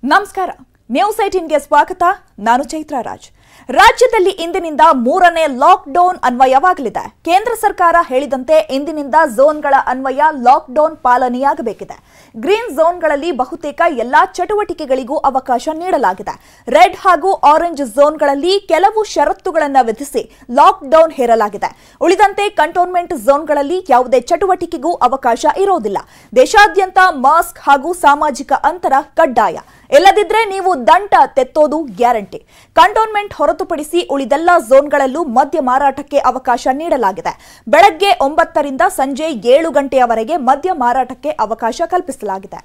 ನಮಸ್ಕಾರ ನ್ಯೂಸ್ 18 ಗೆ ಸ್ವಾಗತ ನಾನು ಚೈತ್ರಾ ರಾಜ್ ರಾಜ್ಯದಲ್ಲಿ ಇಂದಿನಿಂದ ಮೂರನೇ ಲಾಕ್ ಡೌನ್ ಅನ್ವಯವಾಗಲಿದೆ ಕೇಂದ್ರ ಸರ್ಕಾರ ಹೇಳಿದಂತೆ ಇಂದಿನಿಂದ ಝೋನ್ಗಳ ಅನ್ವಯ ಲಾಕ್ ಡೌನ್ ಪಾಲನೆಯಾಗಬೇಕಿದೆ ಗ್ರೀನ್ ಝೋನ್ಗಳಲ್ಲಿ ಬಹುತೇಕ ಎಲ್ಲಾ ಚಟುವಟಿಕೆಗಳಿಗೂ ಅವಕಾಶ ನೀಡಲಾಗಿದೆ ರೆಡ್ ಹಾಗೂ ಆರೆಂಜ್ ಝೋನ್ಗಳಲ್ಲಿ ಕೆಲವು ಷರತ್ತುಗಳನ್ನು ವಿಧಿಸಿ ಲಾಕ್ ಡೌನ್ ಹೇರಲಾಗಿದೆ ಉಳಿದಂತೆ ಕಂಟೋನ್ಮೆಂಟ್ ಝೋನ್ಗಳಲ್ಲಿ ಯಾವುದೇ ಚಟುವಟಿಕೆಗೂ ಅವಕಾಶ ಇರೋದಿಲ್ಲ ದೇಶಾದ್ಯಂತ ಮಾಸ್ಕ್ ಹಾಗೂ ಸಾಮಾಜಿಕ ಅಂತರ ಕಡ್ಡಾಯ ಇಲ್ಲದಿದ್ದರೆ ನೀವು ದಂಡ ತೆತ್ತೋದು ಗ್ಯಾರಂಟಿ ಕಂಟೋನ್ಮೆಂಟ್ ಹೊರತುಪಡಿಸಿ ಉಳಿದೆಲ್ಲ ಝೋನ್ಗಳಲ್ಲೂ ಮದ್ಯ ಮಾರಾಟಕ್ಕೆ ಅವಕಾಶ ನೀಡಲಾಗಿದೆ ಬೆಳಗ್ಗೆ 9 ರಿಂದ ಸಂಜೆ 7 ಗಂಟೆಯವರೆಗೆ ಮದ್ಯ ಮಾರಾಟಕ್ಕೆ ಅವಕಾಶ ಕಲ್ಪಿಸಲಾಗಿದೆ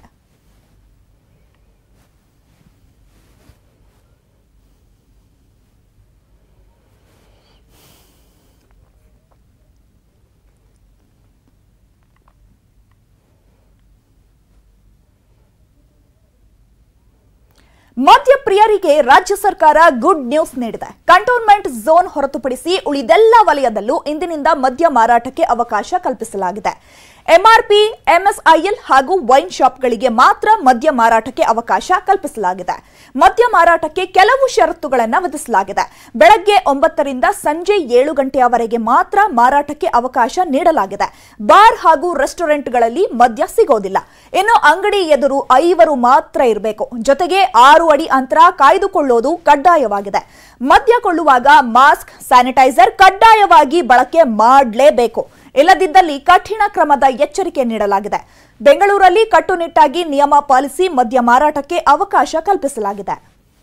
ಮದ್ಯಪ್ರಿಯರಿಗೆ ರಾಜ್ಯ ಸರ್ಕಾರ ಗುಡ್ ನ್ಯೂಸ್ ನೀಡಿದೆ ಕಂಟೋನ್ಮೆಂಟ್ ಝೋನ್ ಹೊರತುಪಡಿಸಿ ಉಳಿದೆಲ್ಲ ವಲಯದಲ್ಲೂ ಇಂದಿನಿಂದ ಮದ್ಯ ಮಾರಾಟಕ್ಕೆ ಅವಕಾಶ ಕಲ್ಪಿಸಲಾಗಿದೆ ಎಂಆರ್ಪಿ ಎಂಎಸ್ಐಎಲ್ ಹಾಗೂ ವೈನ್ ಶಾಪ್ಗಳಿಗೆ ಮಾತ್ರ ಮದ್ಯ ಮಾರಾಟಕ್ಕೆ ಅವಕಾಶ ಕಲ್ಪಿಸಲಾಗಿದೆ ಮದ್ಯ ಮಾರಾಟಕ್ಕೆ ಕೆಲವು ಷರತ್ತುಗಳನ್ನು ವಿಧಿಸಲಾಗಿದೆ ಬೆಳಗ್ಗೆ 9 ರಿಂದ ಸಂಜೆ 7 ಗಂಟೆಯವರೆಗೆ ಮಾತ್ರ ಮಾರಾಟಕ್ಕೆ ಅವಕಾಶ ನೀಡಲಾಗಿದೆ ಬಾರ್ ಹಾಗೂ ರೆಸ್ಟೋರೆಂಟ್ಗಳಲ್ಲಿ ಮದ್ಯ ಸಿಗೋದಿಲ್ಲ ಇನ್ನು ಅಂಗಡಿ ಎದುರು 5 ಮಾತ್ರ ಇರಬೇಕು ಜೊತೆಗೆ 6 ಅಡಿ ಅಂತರ ಕಾಯ್ದುಕೊಳ್ಳೋದು ಕಡ್ಡಾಯವಾಗಿದೆ ಮದ್ಯ ಕೊಳ್ಳುವಾಗ ಮಾಸ್ಕ್ ಸ್ಯಾನಿಟೈಸರ್ ಕಡ್ಡಾಯವಾಗಿ ಬಳಕೆ ಮಾಡಲೇಬೇಕು ಇಲ್ಲದಿದ್ದಲ್ಲಿ ಕಠಿಣ ಕ್ರಮದ ಎಚ್ಚರಿಕೆ ನೀಡಲಾಗಿದೆ ಬೆಂಗಳೂರಲ್ಲಿ ಕಟ್ಟುನಿಟ್ಟಾಗಿ ನಿಯಮ ಪಾಲಿಸಿ ಮದ್ಯ ಮಾರಾಟಕ್ಕೆ ಅವಕಾಶ ಕಲ್ಪಿಸಲಾಗಿದೆ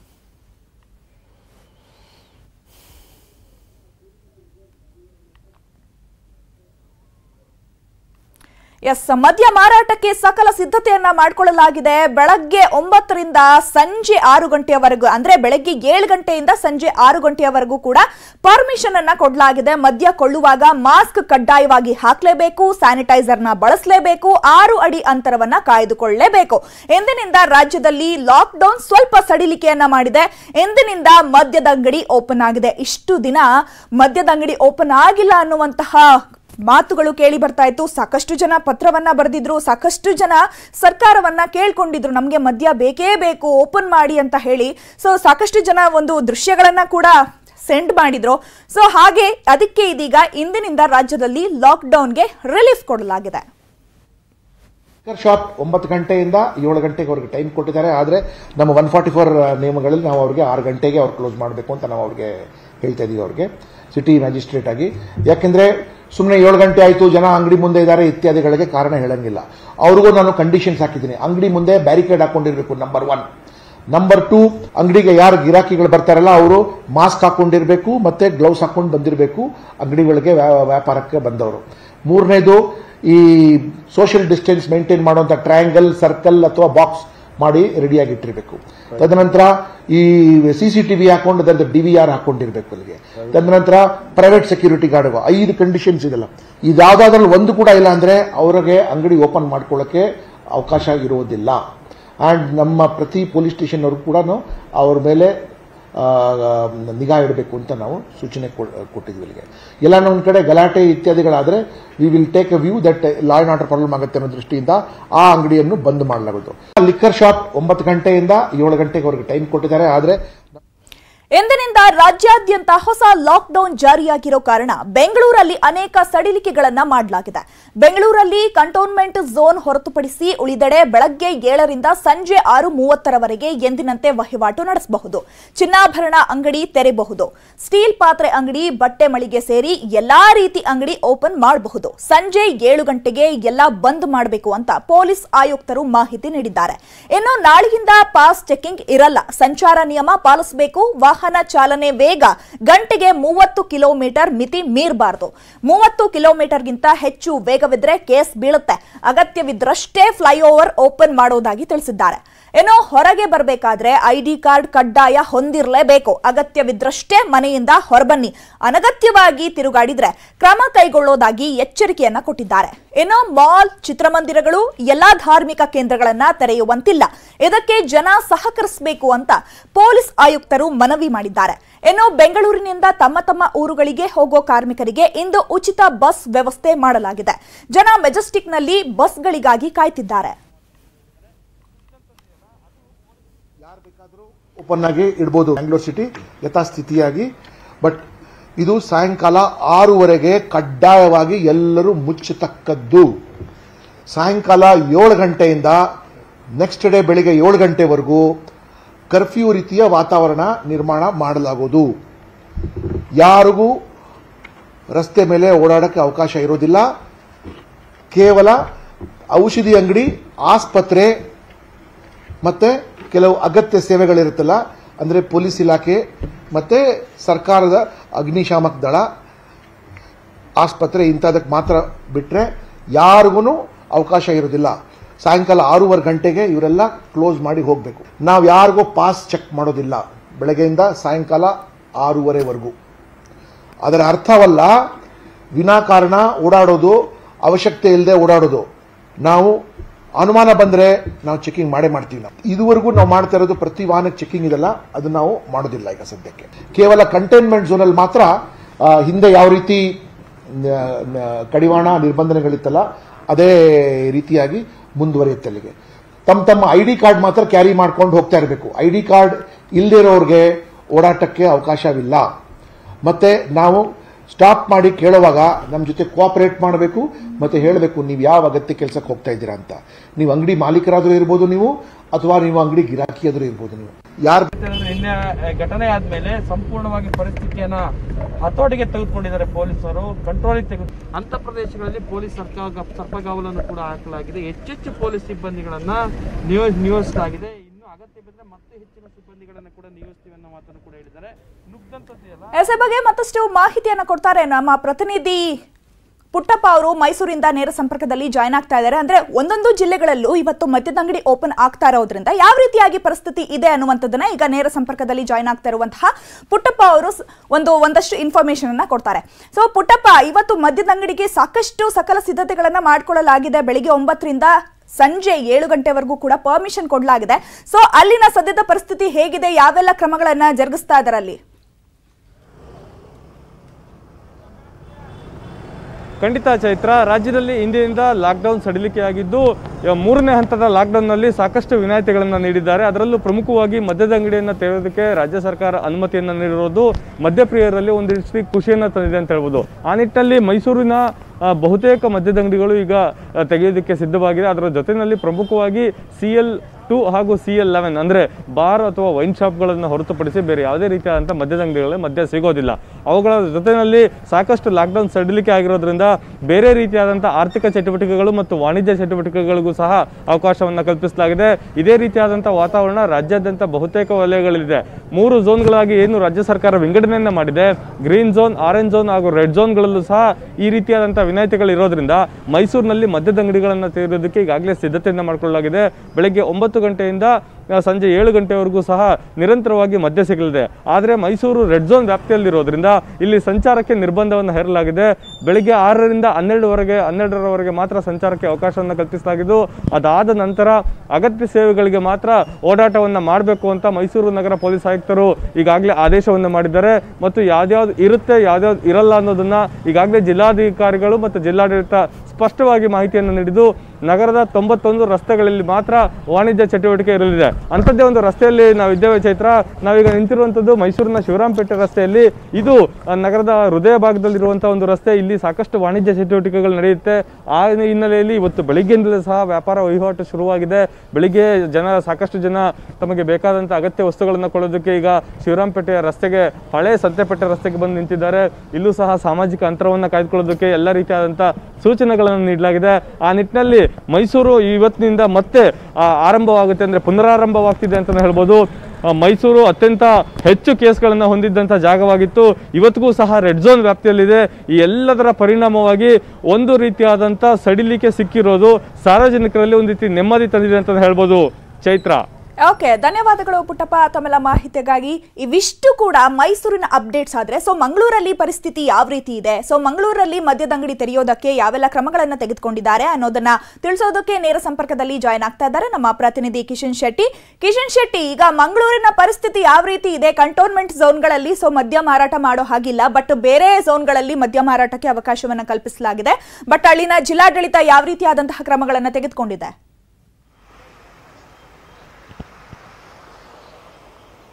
ಮದ್ಯ ಮಾರಾಟಕ್ಕೆ ಸಕಲ ಸಿದ್ಧತೆಯನ್ನ ಮಾಡಿಕೊಳ್ಳಲಾಗಿದೆ ಬೆಳಗ್ಗೆ 9 ರಿಂದ ಸಂಜೆ 6 ಗಂಟೆಯವರೆಗೂ ಅಂದ್ರೆ ಬೆಳಗ್ಗೆ 7 ಗಂಟೆಯಿಂದ ಸಂಜೆ 6 ಗಂಟೆಯವರೆಗೂ ಕೂಡ ಪರ್ಮಿಷನ್ ಅನ್ನ ಕೊಡಲಾಗಿದೆ ಮದ್ಯ ಕೊಳ್ಳುವಾಗ ಮಾಸ್ಕ್ ಕಡ್ಡಾಯವಾಗಿ ಹಾಕಲೇಬೇಕು ಸ್ಯಾನಿಟೈಸರ್ ನ ಬಳಸಲೇಬೇಕು 6 ಅಡಿ ಅಂತರವನ್ನ ಕಾಯ್ದುಕೊಳ್ಳಲೇಬೇಕು ಇಂದಿನಿಂದ ರಾಜ್ಯದಲ್ಲಿ ಲಾಕ್ ಡೌನ್ ಸ್ವಲ್ಪ ಸಡಿಲಿಕೆಯನ್ನ ಮಾಡಿದೆ ಇಂದಿನಿಂದ ಮದ್ಯದ ಅಂಗಡಿ ಓಪನ್ ಆಗಿದೆ ಇಷ್ಟು ದಿನ ಮದ್ಯದ ಅಂಗಡಿ ಓಪನ್ ಆಗಿಲ್ಲ ಅನ್ನುವಂತಹ ಮಾತುಗಳು ಕೇಳಿ ಬರ್ತಾ ಇತ್ತು ಸಾಕಷ್ಟು ಜನ ಪತ್ರವನ್ನ ಬರೆದಿದ್ರು ಸಾಕಷ್ಟು ಜನ ಸರ್ಕಾರವನ್ನ ಕೇಳ್ಕೊಂಡಿದ್ರು ನಮಗೆ ಮದ್ಯ ಬೇಕೇ ಬೇಕು ಓಪನ್ ಮಾಡಿ ಅಂತ ಹೇಳಿ ಸೊ ಸಾಕಷ್ಟು ಜನ ಒಂದು ದೃಶ್ಯಗಳನ್ನ ಕೂಡ ಸೆಂಡ್ ಮಾಡಿದ್ರು ಸೊ ಹಾಗೆ ಅದಕ್ಕೆ ಇದೀಗ ಇಂದಿನಿಂದ ರಾಜ್ಯದಲ್ಲಿ ಲಾಕ್ ಡೌನ್ಗೆ ರಿಲೀಫ್ ಕೊಡಲಾಗಿದೆ ಶಾಪ್ 9 ಗಂಟೆಯಿಂದ 7 ಗಂಟೆವರೆಗೆ ಟೈಮ್ ಕೊಟ್ಟಿದ್ದಾರೆ ಆದರೆ ನಮ್ಮ 144 ನಿಯಮಗಳಲ್ಲಿ ನಾವು ಅವ್ರಿಗೆ 6 ಗಂಟೆಗೆ ಅವ್ರು ಕ್ಲೋಸ್ ಮಾಡಬೇಕು ಅಂತ ನಾವು ಅವ್ರಿಗೆ ಹೇಳ್ತಾ ಇದೀವಿ ಅವ್ರಿಗೆ ಸಿಟಿ ಮ್ಯಾಜಿಸ್ಟ್ರೇಟ್ ಆಗಿ ಯಾಕೆಂದ್ರೆ ಸುಮ್ಮನೆ 7 ಗಂಟೆ ಆಯಿತು ಜನ ಅಂಗಡಿ ಮುಂದೆ ಇದ್ದಾರೆ ಇತ್ಯಾದಿಗಳಿಗೆ ಕಾರಣ ಹೇಳಂಗಿಲ್ಲ ಅವ್ರಿಗೂ ನಾನು ಕಂಡೀಷನ್ಸ್ ಹಾಕಿದ್ದೀನಿ ಅಂಗಡಿ ಮುಂದೆ ಬ್ಯಾರಿಕೇಡ್ ಹಾಕೊಂಡಿರಬೇಕು ನಂಬರ್ 1 ನಂಬರ್ 2 ಅಂಗಡಿಗೆ ಯಾರು ಗಿರಾಕಿಗಳು ಬರ್ತಾರಲ್ಲ ಅವರು ಮಾಸ್ಕ್ ಹಾಕೊಂಡಿರಬೇಕು ಮತ್ತೆ ಗ್ಲೌಸ್ ಹಾಕೊಂಡು ಬಂದಿರಬೇಕು ಅಂಗಡಿಗಳಿಗೆ ವ್ಯಾಪಾರಕ್ಕೆ ಬಂದವರು ಮೂರನೇದು ಈ ಸೋಷಿಯಲ್ ಡಿಸ್ಟೆನ್ಸ್ ಮೇಂಟೈನ್ ಮಾಡುವಂತ ಟ್ರಯಾಂಗಲ್ ಸರ್ಕಲ್ ಅಥವಾ ಬಾಕ್ಸ್ ಮಾಡಿ ರೆಡಿಯಾಗಿ ಇಟ್ಟಿರಬೇಕು ತದನಂತರ ಈ ಸಿಸಿಟಿವಿ ಹಾಕೊಂಡು ಅದರ ಡಿವಿಆರ್ ಹಾಕೊಂಡಿರ್ಬೇಕು ಅಲ್ಲಿಗೆ ತದನಂತರ ಪ್ರೈವೇಟ್ ಸೆಕ್ಯೂರಿಟಿ ಗಾರ್ಡ್ 5 ಕಂಡೀಷನ್ಸ್ ಇದೆಲ್ಲ ಇದಾದ್ರಲ್ಲಿ ಒಂದು ಕೂಡ ಇಲ್ಲ ಅಂದ್ರೆ ಅವರಿಗೆ ಅಂಗಡಿ ಓಪನ್ ಮಾಡ್ಕೊಳ್ಳೋಕೆ ಅವಕಾಶ ಇರುವುದಿಲ್ಲ ಅಂಡ್ ನಮ್ಮ ಪ್ರತಿ ಪೊಲೀಸ್ ಸ್ಟೇಷನ್ ಅವರು ಕೂಡ ಅವ್ರ ಮೇಲೆ ನಿಗಾ ಇಡಬೇಕು ಅಂತ ನಾವು ಸೂಚನೆ ಕೊಟ್ಟಿದ್ವಿ ಇಲ್ಲಿಗೆ ಎಲ್ಲ ಒಂದು ಕಡೆ ಗಲಾಟೆ ಇತ್ಯಾದಿಗಳಾದ್ರೆ we will take a view that law and order problem ಆಗುತ್ತೆ ಅನ್ನೋ ದೃಷ್ಟಿಯಿಂದ ಆ ಅಂಗಡಿಯನ್ನು ಬಂದ್ ಮಾಡಲಾಗುವುದು ಲಿಕ್ಕರ್ ಶಾಪ್ 9 ಗಂಟೆಯಿಂದ 7 ಗಂಟೆವರೆಗೆ ಟೈಮ್ ಕೊಟ್ಟಿದ್ದಾರೆ ಆದರೆ ಇಂದಿನಿಂದ ರಾಜ್ಯಾದ್ಯಂತ ಹೊಸ ಲಾಕ್ ಡೌನ್ ಜಾರಿಯಾಗಿರೋ ಕಾರಣ ಬೆಂಗಳೂರಲ್ಲಿ ಅನೇಕ ಸಡಿಲಿಕೆಗಳನ್ನ ಮಾಡಲಾಗಿದೆ ಬೆಂಗಳೂರಲ್ಲಿ ಕಂಟೋನ್ಮೆಂಟ್ ಝೋನ್ ಹೊರತುಪಡಿಸಿ ಉಳಿದೆಡೆ ಬೆಳಗ್ಗೆ 7 ರಿಂದ ಸಂಜೆ 6:30 ಎಂದಿನಂತೆ ವಹಿವಾಟು ನಡೆಸಬಹುದು ಚಿನ್ನಾಭರಣ ಅಂಗಡಿ ತೆರೆಯಬಹುದು ಸ್ಟೀಲ್ ಪಾತ್ರೆ ಅಂಗಡಿ ಬಟ್ಟೆ ಮಳಿಗೆ ಸೇರಿ ಎಲ್ಲಾ ರೀತಿ ಅಂಗಡಿ ಓಪನ್ ಮಾಡಬಹುದು ಸಂಜೆ 7 ಗಂಟೆಗೆ ಎಲ್ಲ ಬಂದ್ ಮಾಡಬೇಕು ಅಂತ ಪೊಲೀಸ್ ಆಯುಕ್ತರು ಮಾಹಿತಿ ನೀಡಿದ್ದಾರೆ ಇನ್ನು ನಾಳೆಯಿಂದ ಪಾಸ್ ಚೆಕಿಂಗ್ ಇರಲ್ಲ ಸಂಚಾರ ನಿಯಮ ಪಾಲಿಸಬೇಕು ವಾಹನ ಚಾಲನೆ ವೇಗ ಗಂಟೆಗೆ 30 ಕಿಲೋಮೀಟರ್ ಮಿತಿ ಮೀರಬಾರದು 30 ಕಿಲೋಮೀಟರ್ಗಿಂತ ಹೆಚ್ಚು ವೇಗವಿದ್ರೆ ಕೇಸ್ ಬೀಳುತ್ತೆ ಅಗತ್ಯವಿದ್ರಷ್ಟೇ ಫ್ಲೈಓವರ್ ಓಪನ್ ಮಾಡೋದಾಗಿ ತಿಳಿಸಿದ್ದಾರೆ ಏನೋ ಹೊರಗೆ ಬರಬೇಕಾದ್ರೆ ಐಡಿ ಕಾರ್ಡ್ ಕಡ್ಡಾಯ ಹೊಂದಿರಲೇಬೇಕು ಅಗತ್ಯವಿದ್ರಷ್ಟೇ ಮನೆಯಿಂದ ಹೊರಬನ್ನಿ ಅನಗತ್ಯವಾಗಿ ತಿರುಗಾಡಿದ್ರೆ ಕ್ರಮ ಕೈಗೊಳ್ಳೋದಾಗಿ ಎಚ್ಚರಿಕೆಯನ್ನ ಕೊಟ್ಟಿದ್ದಾರೆ ಏನೋ ಮಾಲ್ ಚಿತ್ರಮಂದಿರಗಳು ಎಲ್ಲಾ ಧಾರ್ಮಿಕ ಕೇಂದ್ರಗಳನ್ನ ತೆರೆಯುವಂತಿಲ್ಲ ಇದಕ್ಕೆ ಜನ ಸಹಕರಿಸಬೇಕು ಅಂತ ಪೊಲೀಸ್ ಆಯುಕ್ತರು ಮನವಿ ಮಾಡಿದ್ದಾರೆ ಏನೋ ಬೆಂಗಳೂರಿನಿಂದ ತಮ್ಮ ತಮ್ಮ ಊರುಗಳಿಗೆ ಹೋಗೋ ಕಾರ್ಮಿಕರಿಗೆ ಇಂದು ಉಚಿತ ಬಸ್ ವ್ಯವಸ್ಥೆ ಮಾಡಲಾಗಿದೆ ಜನ ಮೆಜೆಸ್ಟಿಕ್ನಲ್ಲಿ ಬಸ್ಗಳಿಗಾಗಿ ಕಾಯ್ತಿದ್ದಾರೆ ಓಪನ್ ಆಗಿ ಇಡಬಹುದು ಬ್ಯಾಂಗ್ಳೂರ್ ಸಿಟಿ ಯಥಾಸ್ಥಿತಿಯಾಗಿ. ಬಟ್ ಇದು ಸಾಯಂಕಾಲ 6 ಕಡ್ಡಾಯವಾಗಿ ಎಲ್ಲರೂ ಮುಚ್ಚತಕ್ಕದ್ದು. ಸಾಯಂಕಾಲ 7 ಗಂಟೆಯಿಂದ ನೆಕ್ಸ್ಟ್ ಡೇ ಬೆಳಿಗ್ಗೆ 7 ಗಂಟೆವರೆಗೂ ಕರ್ಫ್ಯೂ ರೀತಿಯ ವಾತಾವರಣ ನಿರ್ಮಾಣ ಮಾಡಲಾಗುವುದು. ಯಾರಿಗೂ ರಸ್ತೆ ಮೇಲೆ ಓಡಾಡಕ್ಕೆ ಅವಕಾಶ ಇರೋದಿಲ್ಲ. ಕೇವಲ ಔಷಧಿ ಅಂಗಡಿ, ಆಸ್ಪತ್ರೆ ಮತ್ತೆ ಕೆಲವು ಅಗತ್ಯ ಸೇವೆಗಳಿರುತ್ತಲ್ಲ, ಅಂದ್ರೆ ಪೊಲೀಸ್ ಇಲಾಖೆ ಮತ್ತೆ ಸರ್ಕಾರದ ಅಗ್ನಿಶಾಮಕ ದಳ, ಆಸ್ಪತ್ರೆ ಇಂಥದಕ್ಕೆ ಮಾತ್ರ ಬಿಟ್ರೆ ಯಾರಿಗೂ ಅವಕಾಶ ಇರೋದಿಲ್ಲ. ಸಾಯಂಕಾಲ 6 ಗಂಟೆಗೆ ಇವರೆಲ್ಲ ಕ್ಲೋಸ್ ಮಾಡಿ ಹೋಗಬೇಕು. ನಾವು ಯಾರಿಗೂ ಪಾಸ್ ಚೆಕ್ ಮಾಡೋದಿಲ್ಲ ಬೆಳಗ್ಗೆಯಿಂದ ಸಾಯಂಕಾಲ 6 ಅದರ ಅರ್ಥವಲ್ಲ ವಿನಾಕಾರಣ ಓಡಾಡೋದು, ಅವಶ್ಯಕತೆ ಇಲ್ಲದೆ ಓಡಾಡೋದು. ನಾವು ಅನುಮಾನ ಬಂದ್ರೆ ನಾವು ಚೆಕಿಂಗ್ ಮಾಡೇ ಮಾಡ್ತೀವಿ. ನಾವು ಇದುವರೆಗೂ ನಾವು ಮಾಡ್ತಾ ಇರೋದು ಪ್ರತಿ ವಾಹನಕ್ಕೆ ಚೆಕಿಂಗ್ ಇದೆಲ್ಲ, ಅದನ್ನ ನಾವು ಮಾಡೋದಿಲ್ಲ ಈಗ ಸದ್ಯಕ್ಕೆ. ಕೇವಲ ಕಂಟೈನ್ಮೆಂಟ್ ಝೋನ್ ಅಲ್ಲಿ ಮಾತ್ರ ಹಿಂದೆ ಯಾವ ರೀತಿ ಕಡಿವಾಣ ನಿರ್ಬಂಧನೆಗಳಿತ್ತಲ್ಲ ಅದೇ ರೀತಿಯಾಗಿ ಮುಂದುವರಿಯುತ್ತೆ. ಅಲ್ಲಿಗೆ ತಮ್ಮ ಐಡಿ ಕಾರ್ಡ್ ಮಾತ್ರ ಕ್ಯಾರಿ ಮಾಡ್ಕೊಂಡು ಹೋಗ್ತಾ ಇರಬೇಕು. ಐಡಿ ಕಾರ್ಡ್ ಇಲ್ದಿರೋರಿಗೆ ಓಡಾಟಕ್ಕೆ ಅವಕಾಶವಿಲ್ಲ. ಮತ್ತೆ ನಾವು ಸ್ಟಾಪ್ ಮಾಡಿ ಕೇಳುವಾಗ ನಮ್ಮ ಜೊತೆ ಕೋಆಪರೇಟ್ ಮಾಡಬೇಕು, ಮತ್ತೆ ಹೇಳಬೇಕು ನೀವು ಯಾವ ಅಗತ್ಯ ಕೆಲಸಕ್ಕೆ ಹೋಗ್ತಾ ಇದ್ದೀರಾ ಅಂತ. ನೀವು ಅಂಗಡಿ ಮಾಲೀಕರಾದರೂ ಇರ್ಬೋದು ನೀವು, ಅಥವಾ ನೀವು ಅಂಗಡಿ ಗಿರಾಕಿ ಆದರೂ ಇರ್ಬೋದು ನೀವು. ಯಾರು ನಿನ್ನೆ ಘಟನೆ ಆದ್ಮೇಲೆ ಸಂಪೂರ್ಣವಾಗಿ ಪರಿಸ್ಥಿತಿಯನ್ನ ಹತೋಟಿಗೆ ತೆಗೆದುಕೊಂಡಿದ್ದಾರೆ ಪೊಲೀಸರು, ಕಂಟ್ರೋಲಿಗೆ ತೆಗೆದು ಅಂತ ಪ್ರದೇಶಗಳಲ್ಲಿ ಪೊಲೀಸ್ ಸರ್ಪಗಾವಲನ್ನು ಕೂಡ ಹಾಕಲಾಗಿದೆ. ಹೆಚ್ಚೆಚ್ಚು ಪೊಲೀಸ್ ಸಿಬ್ಬಂದಿಗಳನ್ನ ನಿಯೋಜಿಸಲಾಗಿದೆ. ಇನ್ನು ಅಗತ್ಯ ಬಿದ್ದರೆ ಮತ್ತೆ ಹೆಚ್ಚಿನ ಸಿಬ್ಬಂದಿಗಳನ್ನು ಕೂಡ ನಿಯೋಜಿಸ್ತೀವಿ ಅನ್ನೋ ಮಾತನ್ನು ಕೂಡ ಹೇಳಿದ್ದಾರೆ. ಎಸ್ ಬಗ್ಗೆ ಮತ್ತಷ್ಟು ಮಾಹಿತಿಯನ್ನ ಕೊಡ್ತಾರೆ ನಮ್ಮ ಪ್ರತಿನಿಧಿ ಪುಟ್ಟಪ್ಪ ಅವರು ಮೈಸೂರಿಂದ ನೇರ ಸಂಪರ್ಕದಲ್ಲಿ ಜಾಯ್ನ್ ಆಗ್ತಾ ಇದ್ದಾರೆ. ಅಂದ್ರೆ ಒಂದೊಂದು ಜಿಲ್ಲೆಗಳಲ್ಲೂ ಇವತ್ತು ಮದ್ಯದಂಗಡಿ ಓಪನ್ ಆಗ್ತಾ ಇರೋದ್ರಿಂದ ಯಾವ ರೀತಿಯಾಗಿ ಪರಿಸ್ಥಿತಿ ಇದೆ ಅನ್ನುವಂಥದ್ದನ್ನ ಈಗ ನೇರ ಸಂಪರ್ಕದಲ್ಲಿ ಜಾಯ್ನ್ ಆಗ್ತಾ ಇರುವಂತಹ ಪುಟ್ಟಪ್ಪ ಅವರು ಒಂದಷ್ಟು ಇನ್ಫಾರ್ಮೇಶನ್ ಅನ್ನ ಕೊಡ್ತಾರೆ. ಸೊ ಪುಟ್ಟಪ್ಪ, ಇವತ್ತು ಮದ್ಯದಂಗಡಿಗೆ ಸಾಕಷ್ಟು ಸಕಲ ಸಿದ್ಧತೆಗಳನ್ನ ಮಾಡಿಕೊಳ್ಳಲಾಗಿದೆ. ಬೆಳಿಗ್ಗೆ 9ರಿಂದ ಸಂಜೆ 7 ಗಂಟೆವರೆಗೂ ಕೂಡ ಪರ್ಮಿಷನ್ ಕೊಡಲಾಗಿದೆ. ಸೊ ಅಲ್ಲಿನ ಸದ್ಯದ ಪರಿಸ್ಥಿತಿ ಹೇಗಿದೆ, ಯಾವೆಲ್ಲ ಕ್ರಮಗಳನ್ನ ಜರುಗಿಸ್ತಾ ಇದ್ದಾರೆ ಅಲ್ಲಿ? ಖಂಡಿತ ಚೈತ್ರ, ರಾಜ್ಯದಲ್ಲಿ ಇಂದಿನಿಂದ ಲಾಕ್ಡೌನ್ ಸಡಿಲಿಕೆಯಾಗಿದ್ದು 3ನೇ ಹಂತದ ಲಾಕ್ಡೌನ್ನಲ್ಲಿ ಸಾಕಷ್ಟು ವಿನಾಯಿತಿಗಳನ್ನು ನೀಡಿದ್ದಾರೆ. ಅದರಲ್ಲೂ ಪ್ರಮುಖವಾಗಿ ಮದ್ಯದ ಅಂಗಡಿಯನ್ನು ತೆರೆಯೋದಕ್ಕೆ ರಾಜ್ಯ ಸರ್ಕಾರ ಅನುಮತಿಯನ್ನು ನೀಡಿರೋದು ಮದ್ಯಪ್ರಿಯರಲ್ಲಿ ಒಂದಿಷ್ಟು ಖುಷಿಯನ್ನು ತಂದಿದೆ ಅಂತ ಹೇಳ್ಬೋದು. ಆ ನಿಟ್ಟಿನಲ್ಲಿ ಮೈಸೂರಿನ ಬಹುತೇಕ ಮದ್ಯದಂಗಡಿಗಳು ಈಗ ತೆಗೆಯೋದಕ್ಕೆ ಸಿದ್ಧವಾಗಿದೆ. ಅದರ ಜೊತೆಯಲ್ಲಿ ಪ್ರಮುಖವಾಗಿ CL2 ಹಾಗೂ CL11 ಅಂದರೆ ಬಾರ್ ಅಥವಾ ವೈನ್ ಶಾಪ್ಗಳನ್ನು ಹೊರತುಪಡಿಸಿ ಬೇರೆ ಯಾವುದೇ ರೀತಿಯಾದಂಥ ಮದ್ಯದಂಗಡಿಗಳಲ್ಲಿ ಮದ್ಯ ಸಿಗೋದಿಲ್ಲ. ಅವುಗಳ ಜೊತೆಯಲ್ಲಿ ಸಾಕಷ್ಟು ಲಾಕ್ಡೌನ್ ಸಡಿಲಿಕೆ ಆಗಿರೋದ್ರಿಂದ ಬೇರೆ ರೀತಿಯಾದಂಥ ಆರ್ಥಿಕ ಚಟುವಟಿಕೆಗಳು ಮತ್ತು ವಾಣಿಜ್ಯ ಚಟುವಟಿಕೆಗಳಿಗೂ ಸಹ ಅವಕಾಶವನ್ನು ಕಲ್ಪಿಸಲಾಗಿದೆ. ಇದೇ ರೀತಿಯಾದಂಥ ವಾತಾವರಣ ರಾಜ್ಯಾದ್ಯಂತ ಬಹುತೇಕ ವಲಯಗಳಿದೆ. 3 ಝೋನ್ಗಳಾಗಿ ಏನು ರಾಜ್ಯ ಸರ್ಕಾರ ವಿಂಗಡಣೆಯನ್ನು ಮಾಡಿದೆ, ಗ್ರೀನ್ ಝೋನ್, ಆರೆಂಜ್ ಝೋನ್ ಹಾಗೂ ರೆಡ್ ಝೋನ್ಗಳಲ್ಲೂ ಸಹ ಈ ರೀತಿಯಾದಂಥ ವಿನಾಯಿತಿಗಳು ಇರೋದ್ರಿಂದ ಮೈಸೂರಿನಲ್ಲಿ ಮದ್ಯದಂಗಡಿಗಳನ್ನು ತೆರೆಯೋದಕ್ಕೆ ಈಗಾಗಲೇ ಸಿದ್ಧತೆಯನ್ನು ಮಾಡಿಕೊಳ್ಳಲಾಗಿದೆ. ಬೆಳಗ್ಗೆ 9 ಗಂಟೆಯಿಂದ ಸಂಜೆ 7 ಗಂಟೆವರೆಗೂ ಸಹ ನಿರಂತರವಾಗಿ ಮದ್ಯ ಸಿಗಲಿದೆ. ಆದರೆ ಮೈಸೂರು ರೆಡ್ ಝೋನ್ ವ್ಯಾಪ್ತಿಯಲ್ಲಿರೋದ್ರಿಂದ ಇಲ್ಲಿ ಸಂಚಾರಕ್ಕೆ ನಿರ್ಬಂಧವನ್ನು ಹೇರಲಾಗಿದೆ. ಬೆಳಿಗ್ಗೆ 6ರಿಂದ 12ರವರೆಗೆ ಮಾತ್ರ ಸಂಚಾರಕ್ಕೆ ಅವಕಾಶವನ್ನು ಕಲ್ಪಿಸಲಾಗಿದ್ದು, ಅದಾದ ನಂತರ ಅಗತ್ಯ ಸೇವೆಗಳಿಗೆ ಮಾತ್ರ ಓಡಾಟವನ್ನು ಮಾಡಬೇಕು ಅಂತ ಮೈಸೂರು ನಗರ ಪೊಲೀಸ್ ಆಯುಕ್ತರು ಈಗಾಗಲೇ ಆದೇಶವನ್ನು ಮಾಡಿದ್ದಾರೆ. ಮತ್ತು ಯಾವ್ದ್ಯಾವ್ದು ಇರುತ್ತೆ ಯಾವ್ದ್ಯಾವ್ದು ಇರಲ್ಲ ಅನ್ನೋದನ್ನ ಈಗಾಗಲೇ ಜಿಲ್ಲಾಧಿಕಾರಿಗಳು ಮತ್ತು ಜಿಲ್ಲಾಡಳಿತ ಸ್ಪಷ್ಟವಾಗಿ ಮಾಹಿತಿಯನ್ನು ನೀಡಿದ್ದು, ನಗರದ 91 ರಸ್ತೆಗಳಲ್ಲಿ ಮಾತ್ರ ವಾಣಿಜ್ಯ ಚಟುವಟಿಕೆ ಇರಲಿದೆ. ಅಂಥದ್ದೇ ಒಂದು ರಸ್ತೆಯಲ್ಲಿ ನಾವಿದ್ದೇವೆ ಚೈತ್ರ. ನಾವೀಗ ನಿಂತಿರುವಂಥದ್ದು ಮೈಸೂರಿನ ಶಿವರಾಂಪೇಟೆ ರಸ್ತೆಯಲ್ಲಿ. ಇದು ನಗರದ ಹೃದಯ ಭಾಗದಲ್ಲಿರುವಂತಹ ಒಂದು ರಸ್ತೆ. ಇಲ್ಲಿ ಸಾಕಷ್ಟು ವಾಣಿಜ್ಯ ಚಟುವಟಿಕೆಗಳು ನಡೆಯುತ್ತೆ. ಆ ಹಿನ್ನೆಲೆಯಲ್ಲಿ ಇವತ್ತು ಬೆಳಿಗ್ಗೆಯಿಂದಲೇ ಸಹ ವ್ಯಾಪಾರ ವಹಿವಾಟು ಶುರುವಾಗಿದೆ. ಬೆಳಿಗ್ಗೆ ಸಾಕಷ್ಟು ಜನ ತಮಗೆ ಬೇಕಾದಂಥ ಅಗತ್ಯ ವಸ್ತುಗಳನ್ನು ಕೊಳ್ಳೋದಕ್ಕೆ ಈಗ ಶಿವರಾಂಪೇಟೆಯ ರಸ್ತೆಗೆ, ಹಳೆ ಸಂತೆಪೇಟೆ ರಸ್ತೆಗೆ ಬಂದು ನಿಂತಿದ್ದಾರೆ. ಇಲ್ಲೂ ಸಹ ಸಾಮಾಜಿಕ ಅಂತರವನ್ನು ಕಾಯ್ದುಕೊಳ್ಳೋದಕ್ಕೆ ಎಲ್ಲ ರೀತಿಯಾದಂಥ ಸೂಚನೆಗಳನ್ನು ನೀಡಲಾಗಿದೆ. ಆ ನಿಟ್ಟಿನಲ್ಲಿ ಮೈಸೂರು ಇವತ್ತಿನಿಂದ ಮತ್ತೆ ಆರಂಭವಾಗುತ್ತೆ, ಅಂದರೆ ಪುನರಾರಂಭವಾಗ್ತಿದೆ ಅಂತಲೇ ಹೇಳ್ಬೋದು. ಮೈಸೂರು ಅತ್ಯಂತ ಹೆಚ್ಚು ಕೇಸ್ಗಳನ್ನು ಹೊಂದಿದ್ದಂಥ ಜಾಗವಾಗಿತ್ತು. ಇವತ್ತಿಗೂ ಸಹ ರೆಡ್ ಝೋನ್ ವ್ಯಾಪ್ತಿಯಲ್ಲಿದೆ. ಈ ಎಲ್ಲದರ ಪರಿಣಾಮವಾಗಿ ಒಂದು ರೀತಿಯಾದಂಥ ಸಡಿಲಿಕೆ ಸಿಕ್ಕಿರೋದು ಸಾರ್ವಜನಿಕರಲ್ಲಿ ಒಂದು ರೀತಿ ನೆಮ್ಮದಿ ತಂದಿದೆ ಅಂತ ಹೇಳ್ಬೋದು ಚೈತ್ರ. ಓಕೆ, ಧನ್ಯವಾದಗಳು ಪುಟ್ಟಪ್ಪ ತಮ್ಮೆಲ್ಲ ಮಾಹಿತಿಗಾಗಿ. ಇವಿಷ್ಟು ಕೂಡ ಮೈಸೂರಿನ ಅಪ್ಡೇಟ್ಸ್ ಆದ್ರೆ, ಸೊ ಮಂಗಳೂರಲ್ಲಿ ಪರಿಸ್ಥಿತಿ ಯಾವ ರೀತಿ ಇದೆ, ಸೊ ಮಂಗಳೂರಲ್ಲಿ ಮದ್ಯದಂಗಡಿ ತೆರೆಯೋದಕ್ಕೆ ಯಾವೆಲ್ಲ ಕ್ರಮಗಳನ್ನ ತೆಗೆದುಕೊಂಡಿದ್ದಾರೆ ಅನ್ನೋದನ್ನ ತಿಳಿಸೋದಕ್ಕೆ ನೇರ ಸಂಪರ್ಕದಲ್ಲಿ ಜಾಯ್ನ್ ಆಗ್ತಾ ಇದ್ದಾರೆ ನಮ್ಮ ಪ್ರತಿನಿಧಿ ಕಿಶನ್ ಶೆಟ್ಟಿ. ಈಗ ಮಂಗಳೂರಿನ ಪರಿಸ್ಥಿತಿ ಯಾವ ರೀತಿ ಇದೆ? ಕಂಟೋನ್ಮೆಂಟ್ ಝೋನ್ಗಳಲ್ಲಿ ಸೊ ಮದ್ಯ ಮಾರಾಟ ಮಾಡೋ ಹಾಗಿಲ್ಲ, ಬಟ್ ಬೇರೆ ಝೋನ್ಗಳಲ್ಲಿ ಮದ್ಯ ಮಾರಾಟಕ್ಕೆ ಅವಕಾಶವನ್ನ ಕಲ್ಪಿಸಲಾಗಿದೆ. ಬಟ್ ಅಲ್ಲಿನ ಜಿಲ್ಲಾಡಳಿತ ಯಾವ ರೀತಿಯಾದಂತಹ ಕ್ರಮಗಳನ್ನ ತೆಗೆದುಕೊಂಡಿದೆ?